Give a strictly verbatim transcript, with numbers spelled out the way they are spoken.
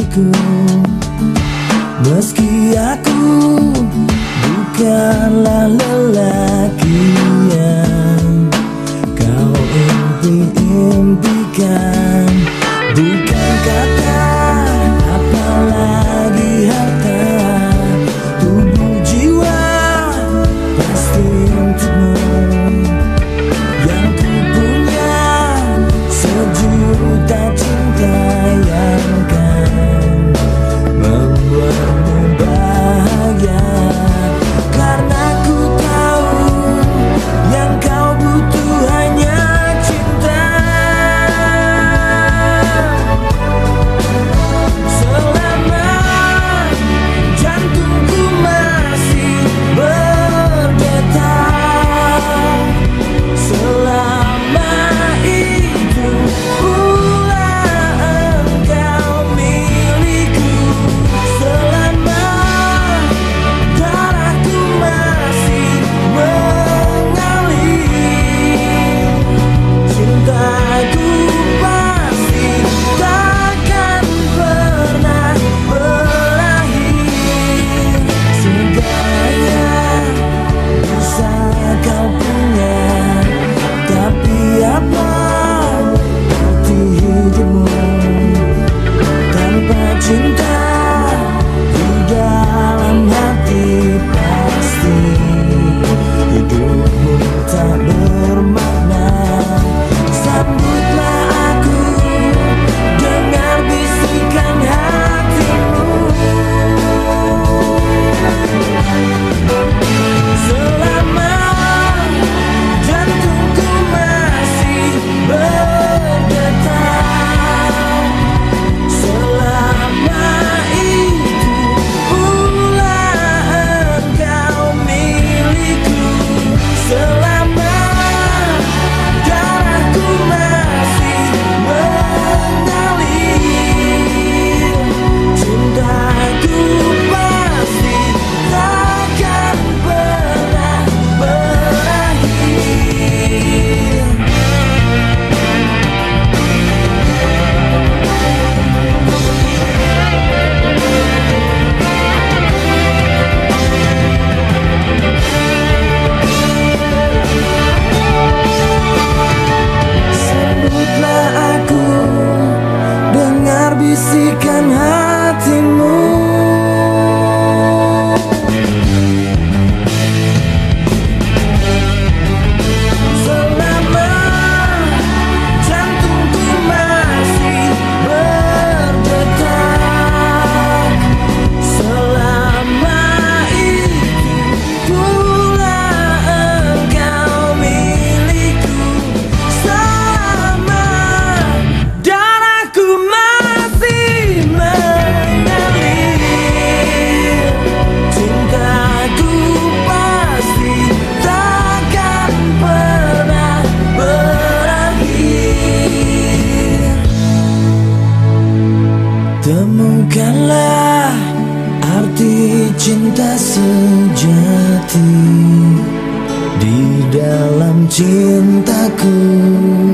milikku. Meski aku bukanlah lelaki yang kau impi-impikan, bukan kata apalagi harta, tubuh jiwa pasti untukmu. Yang ku punya sejuta cinta yang kan membuatmu bahagia, karena ku tahu yang kau butuh hanya cinta. Selama jantungku masih berdetak, selama itu pula engkau milikku. Selama darahku masih mengalir, cintaku pasti takkan pernah berakhir. Segalanya bisa kau punya, tapi apa arti hidupmu tanpa cinta di dalam hati? Pasti hidupmu tak bermakna. Sambutlah aku, dengar bisikan hatimu. Selama jantungku masih berdetak, selama itu pula engkau milikku. Selama darahku masih mengalir, cintaku pasti takkan pernah berakhir. Sambutlah aku, dengar bisikan hatimu. Selama jantungku masih berdetak, selama itu pula engkau milikku. Selama darahku masih mengalir, cintaku pasti takkan pernah berakhir. Temukanlah arti cinta sejati di dalam cintaku.